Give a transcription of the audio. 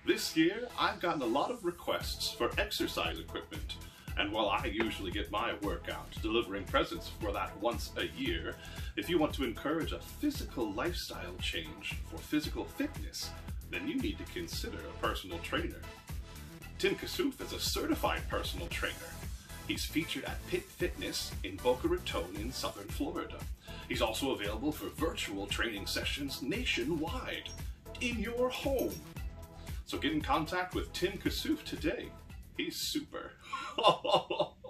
This year, I've gotten a lot of requests for exercise equipment, and while I usually get my workout delivering presents for that once a year, if you want to encourage a physical lifestyle change for physical fitness, then you need to consider a personal trainer. Tim Kassouf is a certified personal trainer. He's featured at Pit Fitness in Boca Raton in southern Florida. He's also available for virtual training sessions nationwide, in your home. So get in contact with Tim Kassouf today. He's super.